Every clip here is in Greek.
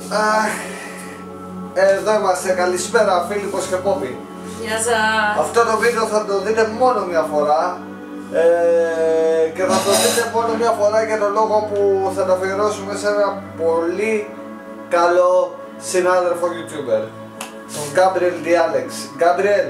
Εδώ είμαστε, καλησπέρα φίλοι πως και Πόπι. Γεια σας. Αυτό το βίντεο θα το δείτε μόνο μια φορά και θα το δείτε μόνο μια φορά για τον λόγο που θα το αφιερώσουμε σε ένα πολύ καλό συνάδελφο YouTuber, τον Gabriel Dialex. Gabriel,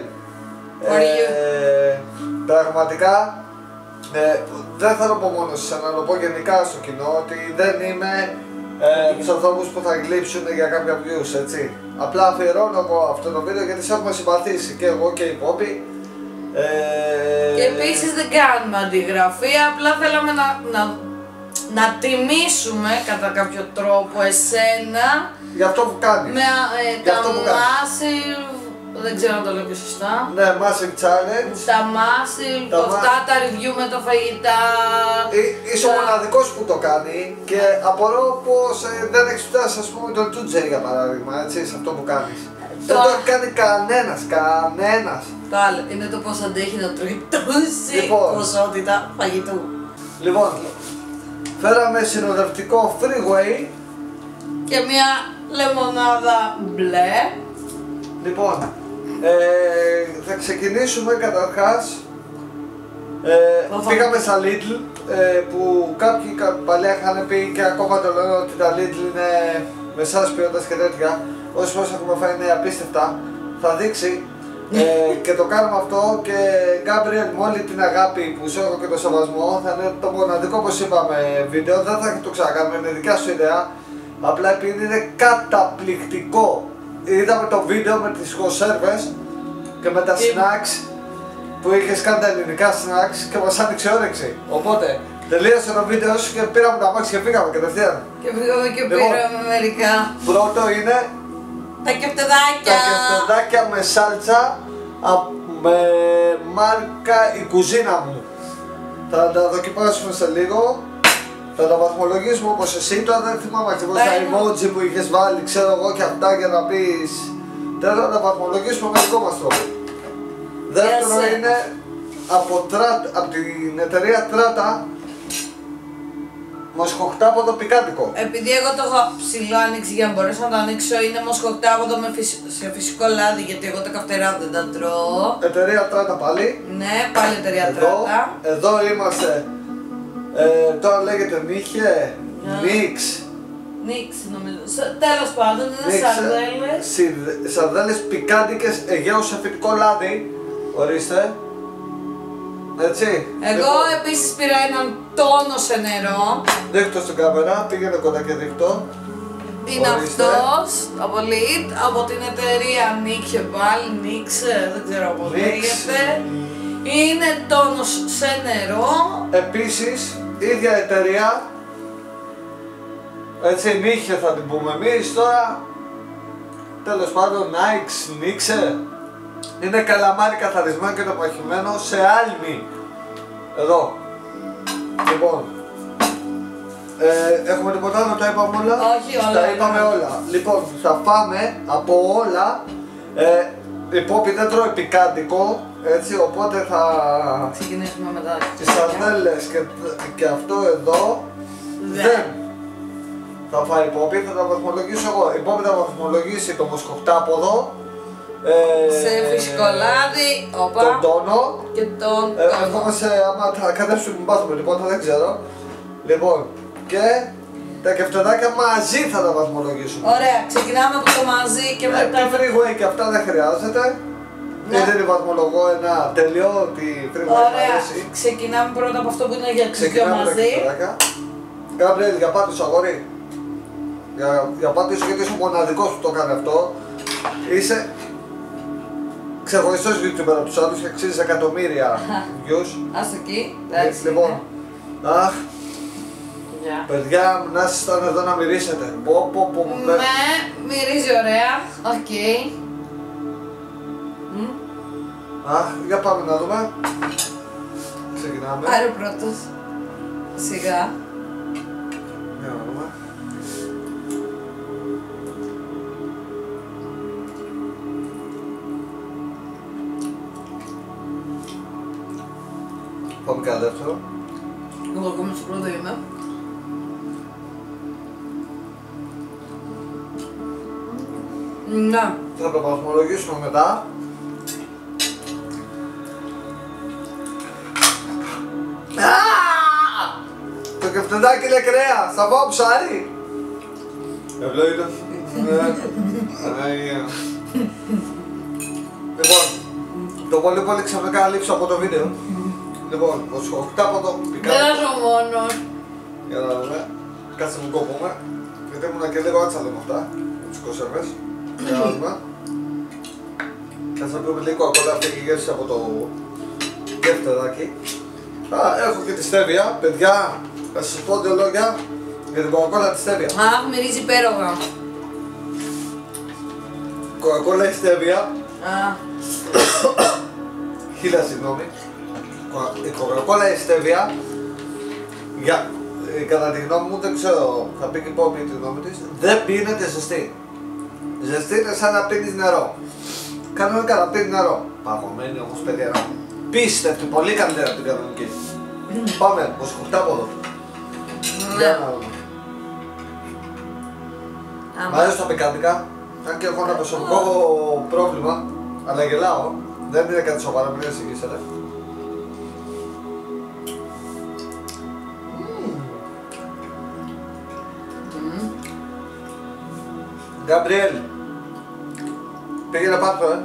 πραγματικά δεν θα το πω μόνο σε να το πω γενικά στο κοινό ότι δεν είμαι τους ανθρώπους που θα γλύψουν για κάποια views, έτσι. Απλά αφιερώνω εγώ αυτό το βίντεο γιατί σε έχουμε συμπαθήσει και εγώ και η Πόπη. Και επίσης δεν κάνουμε αντιγραφή, απλά θέλαμε να τιμήσουμε κατά κάποιο τρόπο εσένα για αυτό που κάνεις. Με τα massive, δεν ξέρω αν το λέω και σωστά. Ναι, massive challenge. Τα massive, αυτά τα review με τα φαγητά. Είσαι ο μοναδικός που το κάνει και απορώ πως δεν έχεις φτάσει, ας πούμε, τον 2J για παράδειγμα, έτσι, σε αυτό που κάνεις. Δεν το έχει κάνει κανένας. Το άλλο είναι το πως αντέχει να τρώει τόση ποσότητα φαγητού. Λοιπόν, φέραμε συνοδευτικό freeway και μια λεμονάδα μπλε. Λοιπόν, θα ξεκινήσουμε καταρχάς. Πήγαμε στα Lidl που κάποιοι παλιά είχαν πει και ακόμα το λένε ότι τα Lidl είναι μεσάς ποιότητας και τέτοια. Όσοι μας έχουμε φάει είναι απίστευτα. Θα δείξει και το κάνουμε αυτό και Gabriel, με όλη την αγάπη που σου έχω και το σεβασμό, θα είναι το μοναδικό, όπως είπαμε, βίντεο. Δεν θα το ξανακάνουμε, είναι δικιά σου ιδέα. Απλά επειδή είναι καταπληκτικό. Είδαμε το βίντεο με τις κονσέρβες και με τα snacks που είχες κάνει, τα ελληνικά snacks, και μας άνοιξε όρεξη. Οπότε τελείωσε το βίντεο σου και πήραμε τα μάξι και πήγαμε κατευθείαν. Και πήγαμε και πήραμε μερικά. Πρώτο είναι τα κεφτεδάκια. Τα κεφτεδάκια με σάλτσα με μάρκα η κουζίνα μου. Θα τα δοκιμάσουμε σε λίγο. Θα τα βαθμολογήσουμε όπως εσύ, τώρα δεν θυμάμαι ακριβώς τα emoji που είχες βάλει, ξέρω εγώ, και αυτά για να πεις. Θέλω να τα βαθμολογήσουμε με δικό μας τρόπο. Δεύτερο είναι από την εταιρεία Τράτα, μοσχοκτάποδο πικάντικο. Επειδή εγώ το έχω ψηλό ανοίξει για να μπορέσω να το ανοίξω, είναι μοσχοκτάποδο σε φυσικό λάδι, γιατί εγώ τα καυτερά δεν τα τρώω. Εταιρεία Τράτα πάλι. Ναι, πάλι εταιρεία Τράτα. Εδώ είμαστε. Τώρα λέγεται Νίχε, Νίξ. Νίξ νομίζω. Τέλος πάντων είναι σαρδέλες. Σαρδέλες πικάντικες Αιγαίο σε φυτικό λάδι. Ορίστε. Έτσι. Εγώ επίσης πήρα έναν τόνο σε νερό. Δείχτω στην κάμερα, πήγαινε κοντά και δείχτω. Είναι αυτός, από Lidl, από την εταιρεία Νίξε πάλι, Νίξε, δεν ξέρω πώς λέγεται. Είναι τόνος σε νερό. Επίσης, ίδια εταιρεία, έτσι Νίχε θα την πούμε εμείς τώρα. Τέλος πάντων, Νίξε. Είναι καλαμάρι καθαρισμένο και το παχυμένο σε άλμη. Εδώ. Λοιπόν, έχουμε τίποτα άλλο, τα είπαμε όλα. Όχι όλα. Τα είπαμε όλα. Λοιπόν, θα πάμε από όλα. Η Πόπη δεν τρώει πικάντικο, έτσι, οπότε θα ξεκινήσουμε μετά τις σαρδέλες και αυτό εδώ δεν θα φάει η Πόπη, θα τα βαθμολογήσω εγώ. Η Πόπη θα βαθμολογήσει το μοσχοκτάποδο σε φυσικό λάδι, τον τόνο και τον ακόμα άμα θα κατέψουμε που πάθουμε, λοιπόν δεν ξέρω. Λοιπόν, και τα κεφτεδάκια μαζί θα τα βαθμολογήσουμε. Ωραία, ξεκινάμε από το μαζί και μετά. Τη freeway και αυτά δεν χρειάζεται. Δεν βαθμολογώ ένα τελειό ότι freeway μου αρέσει. Ξεκινάμε πρώτα από αυτό που είναι για τους δυο μαζί. Gabriel, για πάτησο αγόρι. Για πάτησο, γιατί είσαι ο μοναδικός που το κάνει αυτό. Είσαι ξεχωριστός YouTuber από τους άλλους και αξίζεις εκατομμύρια views. Ας εκεί, εντάξει. Λοιπόν, αχ, παιδιά, να ήσασταν εδώ να μυρίσετε. Ναι, μυρίζει ωραία, οκ. Αχ, για πάμε να δούμε. Ξεκινάμε. Άρε πρώτος. Σιγά. Για να δούμε. Πάμε και ένα δεύτερο. Εγώ ακόμα στο πρώτο είμαι. Ναι. Θα το βαθμολογήσουμε μετά. Το κεφτεδάκι είναι κρέα, θα πάω ψάρι. Ευλόγητο. Λοιπόν, το πολύ πολύ ξαφνικά λείψω από το βίντεο. Λοιπόν, ο σκοκτάποτο πικάρι. Δεν είσαι μόνος. Για να δούμε. Κάτσε μου κόβουμε. Γιατί ήμουν και λίγο άτσαλο με αυτά. Με τις κονσέρβες. Για να δούμε. Κάτσε να πούμε λίγο ακόμα αυτή η γεύση από το κεφτεδάκι. Έχω και τη στέβια, παιδιά. Θα σας πω δύο λόγια για την κοκακόλα τη στέβια. Αχ, μυρίζει υπέροχα. Κοκακόλα η στέβια. Χίλια συγγνώμη. Η κοκακόλα η στέβια, κατά τη γνώμη μου, δεν ξέρω, θα πει και πόμη τη γνώμη της, δεν πίνεται ζεστή. Ζεστή είναι σαν να πίνεις νερό. Κανονικά να πίνει νερό. Παγωμένη όμως παιδιά. Πίστευτη, πολύ καλύτερα από την κανονική. Πάμε, ο σκοκτάποδο. Για να δούμε. Μ' αρέσουν τα πικάντικα. Αν και έχω ένα προσωπικό πρόβλημα, αλλά γελάω. Δεν είναι κάτι σοβαρό, μην εξηγήσετε. Γκαμπριέλ, πήγαινε πάρτο,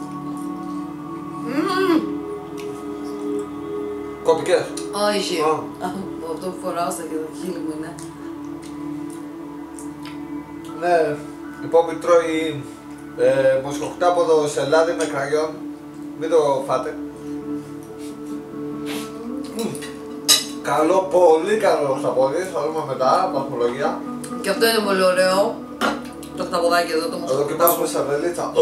Κοπικές. Όχι. Αυτό που φοράω στα χείλη μου είναι. Ναι, η Πόπη τρώει μοσχοκτάποδο σε λάδι με κραγιόν. Μην το φάτε. Καλό, πολύ καλό χταπόδι, θα δούμε μετά, βαθμολογία. Και αυτό είναι πολύ ωραίο. Το χταποδάκι εδώ, το Θα δοκιμάσουμε σαρδελίτσα.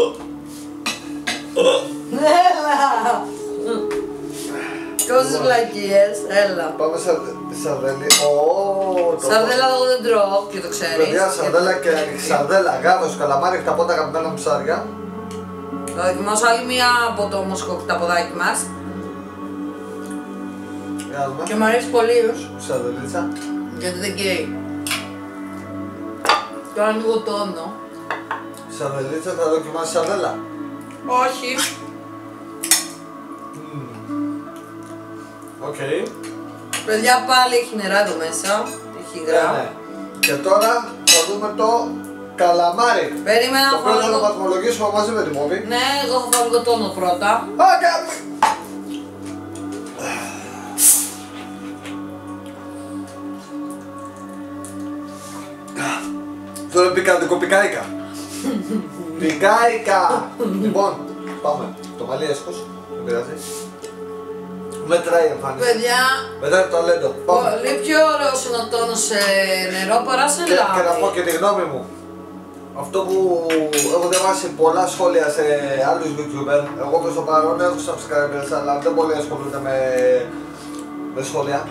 Έλα! Τόσες βλακίες, έλα. Πάμε σαρδέλι. Σαρδέλα εγώ δεν τρώω και το ξέρεις. Παιδιά, σαρδέλα και σαρδέλα, γάδος, καλαμάρι, χταπότα, αγαπημένα μου ψάρια. Θα δοκιμάσω άλλη μία από το μοσχοκταποδάκι μας. Και μου αρέσει πολύ. Σαρδελίτσα. Γιατί δεν καίει. Τώρα ανοίγω τόνο. Σαρδελίτσα, θα δοκιμάσεις σαρδέλα. Όχι. Οκ. Παιδιά, πάλι έχει νερά εδώ μέσα. Έχει υγρά. Ναι. Και τώρα θα δούμε το καλαμάρι. Περίμενα να το οποίο θα το φάω. βαθμολογήσουμε μαζί με την Μόβη. Ναι, εγώ θα φάω λίγο τόνο πρώτα. Αυτό είναι πικάντικο, πικάικα. Πικάικα. Λοιπόν, πάμε. Το μαλλί έσχος, δεν πειράζει. Μετράει η εμφάνιση. Παιδιά, Μετά το ταλέντο. Πάμε. πολύ πιο ωραίος είναι ο τόνος σε νερό παρά σε λάδι. Και να πω και τη γνώμη μου. Αυτό που έχω διαβάσει πολλά σχόλια σε άλλους YouTuber, εγώ προς το παρόν έχω subscribers, αλλά δεν πολύ ασχολούνται με σχόλια.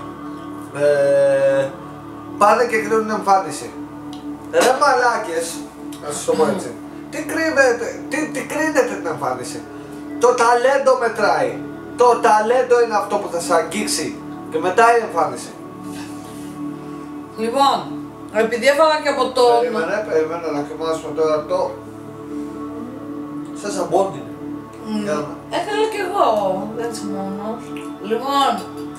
Πάνε και κρίνουν εμφάνιση. Ρε μαλάκες, να σας το πω έτσι. Τι κρίνετε την εμφάνιση. Το ταλέντο μετράει. Το ταλέντο είναι αυτό που θα σε αγγίξει και μετά η εμφάνιση. Λοιπόν, επειδή έφαγα και από το... Περίμενε να κοιμάσουμε τώρα το... Σαν σαμπόντι. Έκανα κι εγώ, δεν είσαι μόνος. Λοιπόν,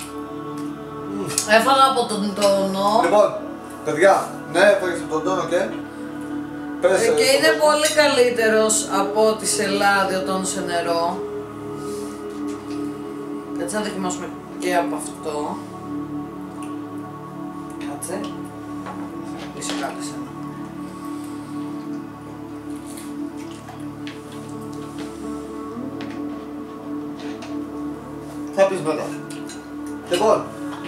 έφαγα από τον τόνο. Λοιπόν, παιδιά, ναι, έφαγες από τον τόνο και... Και είναι πολύ καλύτερος από ό,τι σε λάδι ο τόνος σε νερό. Έτσι να δοκιμάσουμε και από αυτό. Κάτσε. Είσαι κάτι σένα. Θα πεις μετά. Λοιπόν,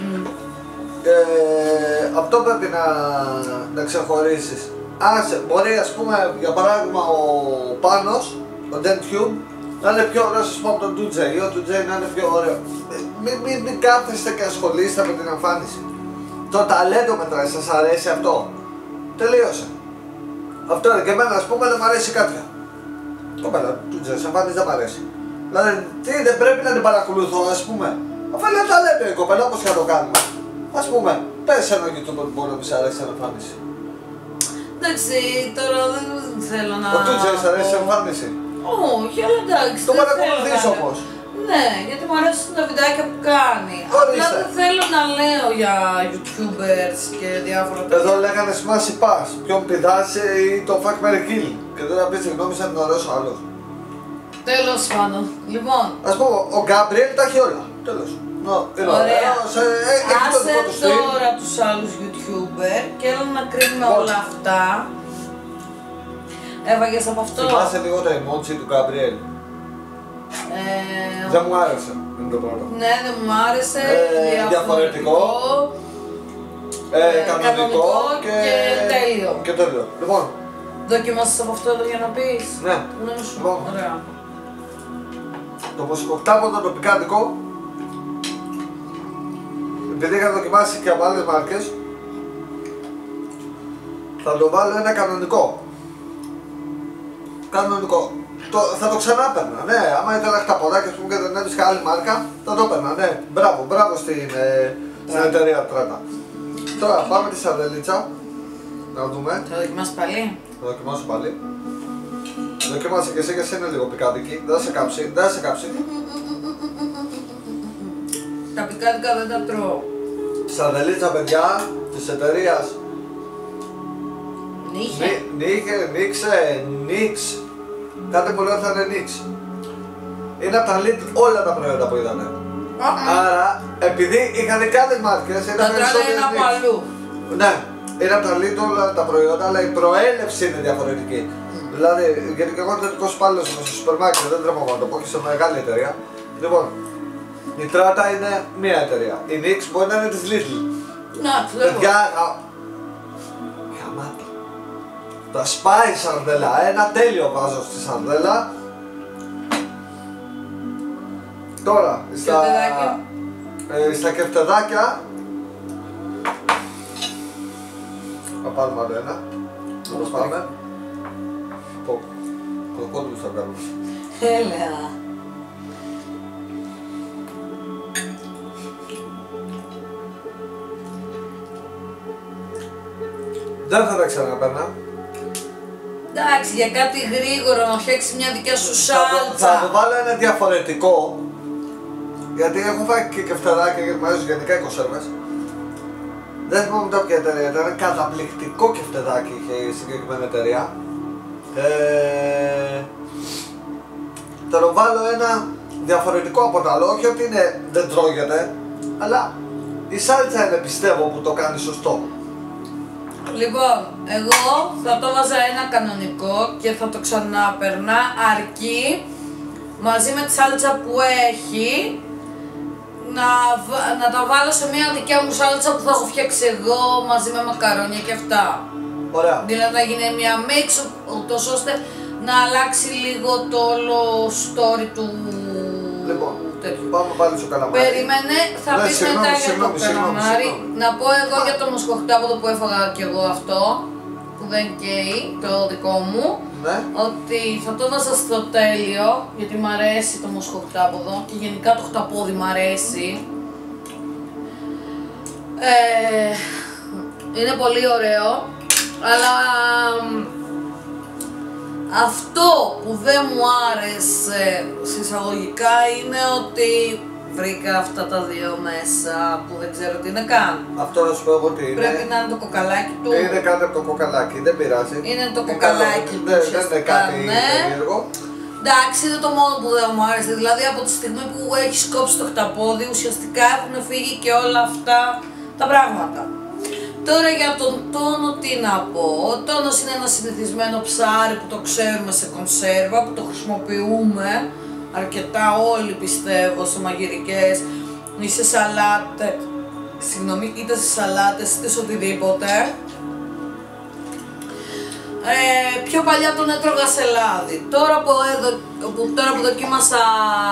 αυτό πρέπει να ξεχωρίσεις. Μπορεί, ας πούμε, για παράδειγμα ο Πάνος, ο DenTube, να είναι πιο ωραίος, ας πούμε, από τον 2J ή ο 2J να είναι πιο ωραίο. Μην κάθεστε και ασχολείστε με την εμφάνιση. Το ταλέντο μετράει, σας αρέσει αυτό. Τελείωσε. Αυτό είναι και εμένα, ας πούμε, δεν μ' αρέσει κάποια. Κοπέλα, 2J, σε εμφάνιση δεν μ' αρέσει. Δηλαδή, τι, δεν πρέπει να την παρακολουθώ, ας πούμε. Αφού είναι ταλέντο η κοπέλα, όπως και να το κάνουμε. Ας πούμε, πες ένα YouTube που μπορεί να μη σ' αρέσει την εμφάνιση. Εντάξει, τώρα δεν θέλω να... Ο Τούτζες αρέσει η εμφάνιση. Όχι, αλλά εντάξει. Το παρακολουθείς όμως. Ναι, γιατί μου αρέσουν τα βιντεάκια που κάνει. Απλά δεν θέλω να λέω για YouTubers και διάφορα τέτοια. Εδώ λέγανε smash pass, ποιον πηδάς ή το fuck Mary kill. Και τώρα πεις τη γνώμη σαν είναι ωραίος ο άλλος. Τέλος πάντων, λοιπόν. Ας πούμε, ο Γκάμπριελ τα έχει όλα. Τέλος. Ωραία. Άσε τώρα τους άλλους YouTuber και έλα να κρίνουμε όλα αυτά. Έβαγες από αυτό. Θυμάσαι λίγο τα emoji του Γκάμπριελ. Δεν μου άρεσε. Είναι το πρώτο. Ναι, δεν μου άρεσε. Διαφορετικό. Κανονικό και τέλειο. Και τέλειο. Λοιπόν. Δοκιμάσεις από αυτό εδώ για να πεις. Ναι. Λοιπόν. Ωραία. Το μοσχοκτάποδο το πικάντικο, επειδή είχα δοκιμάσει και από άλλες μάρκες, θα το βάλω ένα κανονικό. Κανονικό. Θα το ξανά παίρνα, ναι. Άμα ήθελα χταποδάκια που και δεν έβρισκα άλλη μάρκα, θα το παίρνα, ναι. Μπράβο στην εταιρεία Τράτα. Τώρα πάμε τη σαρδελίτσα, να δούμε. Θα δοκιμάσεις πάλι. Θα δοκιμάσω πάλι. Δοκιμάσαι και εσύ είναι λίγο πικάντικη, δεν θα σε κάψει, Τα πικάντικα δεν τα τρώω. Σαρδελίτσα, παιδιά, της εταιρείας Νίξ. Κάτι που λέω θα είναι Νίξ. Είναι από τα lead όλα τα προϊόντα που είδανε. Άρα, επειδή είχαν και άλλες μάρκες, τα τρώνε ένα από αλλού. Ναι, είναι από τα lead όλα τα προϊόντα, αλλά η προέλευση είναι διαφορετική. Δηλαδή, γιατί και εγώ είμαι τελικός υπάλληλος στο σούπερ μάρκετ, δεν τρέχω να το πω και σε μεγάλη εταιρεία. Λοιπόν, η Τράτα είναι μία εταιρεία. Η Nix μπορεί να είναι της Lidl. Να, του λέω. Παιδιά, γαμάτα. Τα σπάει η σαρδέλα, ένα τέλειο βάζω στη σαρδέλα. Τώρα, στα κεφτεδάκια. Θα πάρουμε άλλο ένα. Όπως πάμε. Κροκόδιλους θα κάνουμε. Έλεα. Δεν θα τα ξαναπαίρνα. Εντάξει, για κάτι γρήγορο να φτιάξεις μια δικιά σου σάλτσα. Θα το βάλω ένα διαφορετικό. Γιατί έχω φάει και κεφτεδάκια γιατί μου αρέσουν γενικά οι κονσέρβες. Δεν θυμάμαι τώρα ποια εταιρεία ήταν, καταπληκτικό κεφτεδάκι είχε η συγκεκριμένη εταιρεία. Θα το βάλω ένα διαφορετικό από το άλλο, όχι ότι είναι, δεν τρώγεται, αλλά η σάλτσα είναι πιστεύω που το κάνει σωστό. Λοιπόν, εγώ θα το βάζα ένα κανονικό και θα το ξανάπαιρνα αρκεί μαζί με τη σάλτσα που έχει να τα βάλω σε μια δικιά μου σάλτσα που θα έχω φτιάξει εγώ μαζί με μακαρόνια και αυτά. Ωραία. Δηλαδή να γίνει μια mix ούτως ώστε να αλλάξει λίγο το όλο story του Λοιπόν, τέτοιου. πάμε πάλι στο καλαμάρι. Περίμενε, θα πεις μετά για το καλαμάρι. Να πω εγώ για το μοσχοκτάποδο που έφαγα και εγώ αυτό, που δεν καίει, το δικό μου. Ναι. Ότι θα το βάζα στο τέλειο, γιατί μου αρέσει το μοσχοκτάποδο και γενικά το χταπόδι μου αρέσει. Είναι πολύ ωραίο, αλλά αυτό που δεν μου άρεσε συσσαγωγικά είναι ότι βρήκα αυτά τα δύο μέσα που δεν ξέρω τι είναι καν. Αυτό να σου πω εγώ τι είναι. Πρέπει να είναι το κοκαλάκι του. Είναι κάτι από το κοκαλάκι, δεν πειράζει. Είναι το κοκαλάκι του. Δεν είναι κάτι περίεργο. Εντάξει, είναι το μόνο που δεν μου άρεσε. Δηλαδή από τη στιγμή που έχει κόψει το χταπόδι, ουσιαστικά έχουν φύγει και όλα αυτά τα πράγματα. Τώρα για τον τόνο τι να πω. Ο τόνος είναι ένα συνηθισμένο ψάρι που το ξέρουμε σε κονσέρβα, που το χρησιμοποιούμε αρκετά όλοι πιστεύω σε μαγειρικές ή σε σαλάτες, συγγνώμη, είτε σε σαλάτες είτε σε οτιδήποτε. Πιο παλιά τον έτρωγα σε λάδι. Τώρα που δοκίμασα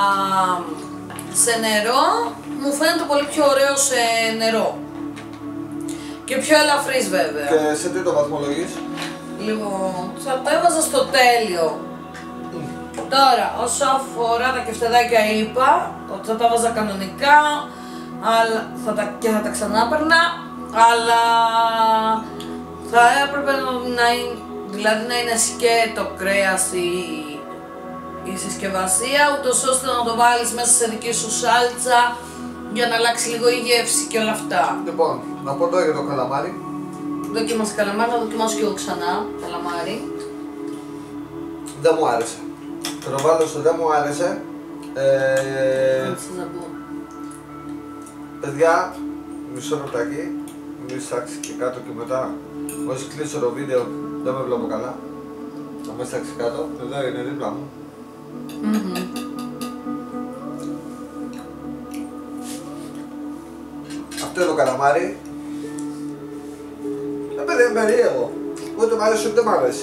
σε νερό, μου φαίνεται πολύ πιο ωραίο σε νερό. Και πιο ελαφρύς βέβαια. Και σε τι το βαθμολογείς? Λοιπόν, θα το έβαζα στο τέλειο. Τώρα, όσο αφορά τα κεφτεδάκια είπα ότι θα τα βάζα κανονικά και θα τα ξανάπαιρνα, αλλά Θα έπρεπε δηλαδή να είναι σκέτο κρέας η συσκευασία, ούτως ώστε να το βάλεις μέσα σε δική σου σάλτσα για να αλλάξει λίγο η γεύση και όλα αυτά. Λοιπόν, να πω τώρα για το καλαμάρι. Δοκίμασε καλαμάρι, να δοκιμάσω και εγώ ξανά καλαμάρι. Δεν μου άρεσε. Το βάλω στο δεν μου άρεσε. Παιδιά, μισό λεπτάκι. Μην στάξει και κάτω και μετά. Όσοι κλείσω το βίντεο δεν με βλέπω καλά. Θα με στάξει κάτω. Εδώ είναι δίπλα μου. Αυτό είναι το καλαμάρι. Παιδί είναι περίεργο. Ούτε μ' αρέσει ούτε μ' αρέσει.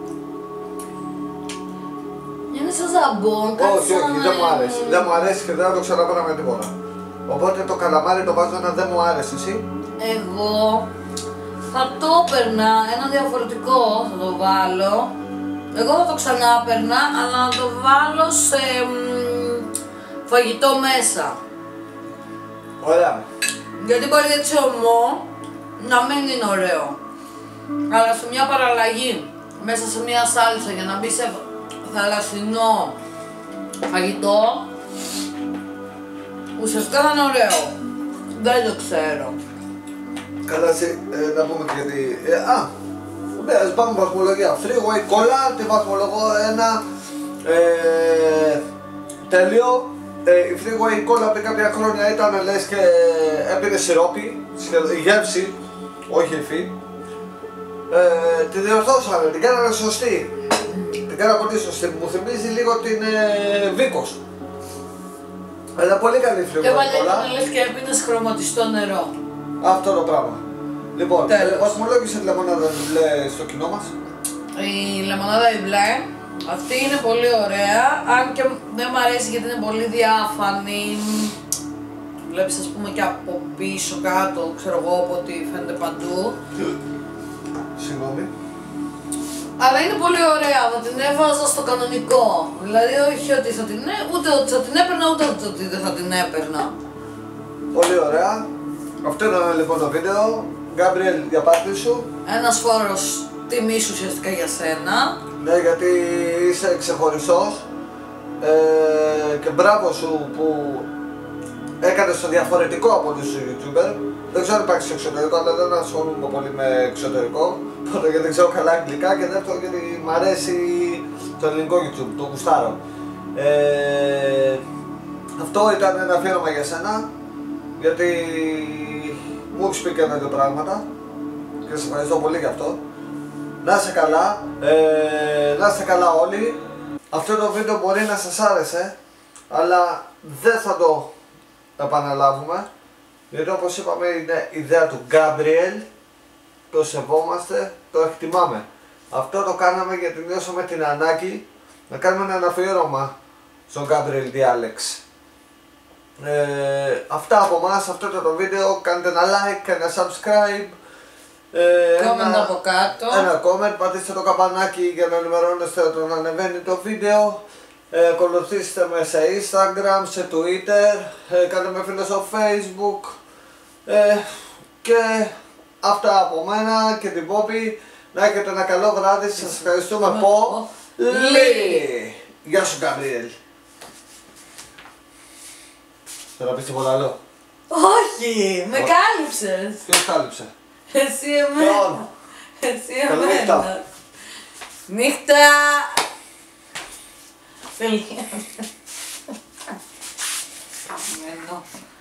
Είναι σαν ζαμπόν, κάτι όχι, δεν μου άρεσε. Δεν μου αρέσει και δεν θα το ξαναπάω με τίποτα. Οπότε το καλαμάρι το βάζω ένα δεν μου άρεσε, εσύ. Εγώ θα το έπαιρνα, ένα διαφορετικό θα το βάλω. Εγώ θα το ξανά έπαιρνα, αλλά να το βάλω σε φαγητό μέσα. Ωραία. Γιατί μπορεί έτσι ομό να μην είναι ωραίο. Αλλά σε μια παραλλαγή, μέσα σε μια σάλτσα για να μπει σε θαλασσινό φαγητό, ουσιαστικά θα είναι ωραίο. Δεν το ξέρω. Καλά, να πούμε και γιατί. Ας πάμε βαθμολογία. Freeway Cola, τη βαθμολογώ ένα τέλειο. Η Freeway Cola πριν κάποια χρόνια ήταν λες και έπινε σιρόπι, η γεύση, όχι υφή. Τη διορθώσανε, την κάνανε σωστή. Την κάνανε πολύ σωστή. Μου θυμίζει λίγο την Βίκος. Αλλά πολύ καλή Freeway Cola. Και παλιά ήταν λες και έπινες χρωματιστό νερό. Αυτό το πράγμα. Λοιπόν, βαθμολόγησε τη λεμονάδα μπλε στο κοινό μας. Η λεμονάδα η μπλε, αυτή είναι πολύ ωραία, αν και δεν μου αρέσει γιατί είναι πολύ διάφανη. Βλέπεις ας πούμε και από πίσω κάτω, ξέρω εγώ, ότι φαίνεται παντού. Συγγνώμη. Αλλά είναι πολύ ωραία, θα την έβαζα στο κανονικό. Δηλαδή όχι ότι θα την ούτε ότι θα την έπαιρνα, ούτε ότι δεν θα την έπαιρνα. Πολύ ωραία. Αυτό ήταν λοιπόν το βίντεο. Γκάμπριελ, για πάρτι σου. Ένας φόρος τιμής ουσιαστικά για σένα. Ναι, γιατί είσαι ξεχωριστός και μπράβο σου που έκανες το διαφορετικό από τους YouTuber. Δεν ξέρω αν υπάρχει στο εξωτερικό, αλλά δεν ασχολούμαι πολύ με εξωτερικό. Πρώτο γιατί δεν ξέρω καλά αγγλικά και δεύτερο γιατί μ' αρέσει το ελληνικό YouTube, το γουστάρω. Αυτό ήταν ένα αφιέρωμα για σένα, γιατί μου έχεις πει και ένα δύο πράγματα και σε ευχαριστώ πολύ γι' αυτό. Να είστε καλά, να είστε καλά όλοι. Αυτό το βίντεο μπορεί να σας άρεσε, αλλά δεν θα το επαναλάβουμε, γιατί όπως είπαμε είναι ιδέα του Γκάμπριελ, το σεβόμαστε, το εκτιμάμε. Αυτό το κάναμε γιατί νιώσαμε την ανάγκη να κάνουμε ένα αφιέρωμα στον Γκάμπριελ Διάλεξ. Αυτά από εμάς, αυτό ήταν το βίντεο. Κάντε ένα like, ένα subscribe, Comment από κάτω. ένα comment, πατήστε το καμπανάκι για να ενημερώνεστε όταν ανεβαίνει το βίντεο. Ακολουθήστε με σε Instagram, σε Twitter, κάντε με φίλο στο Facebook και αυτά από μένα και την Πόπη. Να έχετε ένα καλό βράδυ, σας ευχαριστούμε πολύ. Γεια σου Γκάμπριελ. Θέλω να πεις τίποτα άλλο. Όχι, με κάλυψες. Ποιος κάλυψε? Εσύ εμένα. Εσύ εμένα. Νύχτα. Νύχτα.